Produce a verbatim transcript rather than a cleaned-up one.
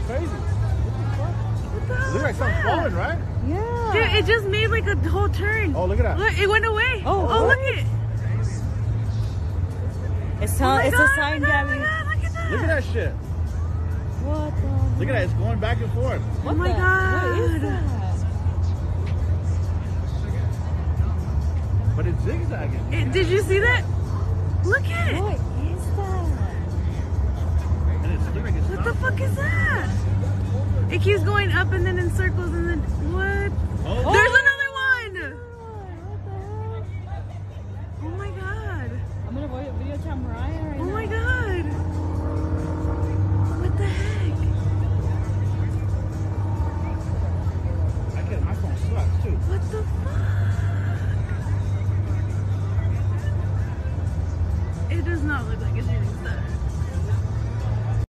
crazy. What the hell? Look like something's falling, right? Yeah. Dude, it just made like a whole turn. Oh, look at that. Look, it went away. Oh, oh what? look at it. It's, Oh it's God, a sign, oh Gabby. God, look at that. Look at that shit. What the? Look at that. It's going back and forth. What oh my the? God. What is that? But it's zigzagging. It, did you see that? Look at it. What is that? And it's looking like it's What the not. fuck is that? It keeps going up and then in circles and then what? Oh, There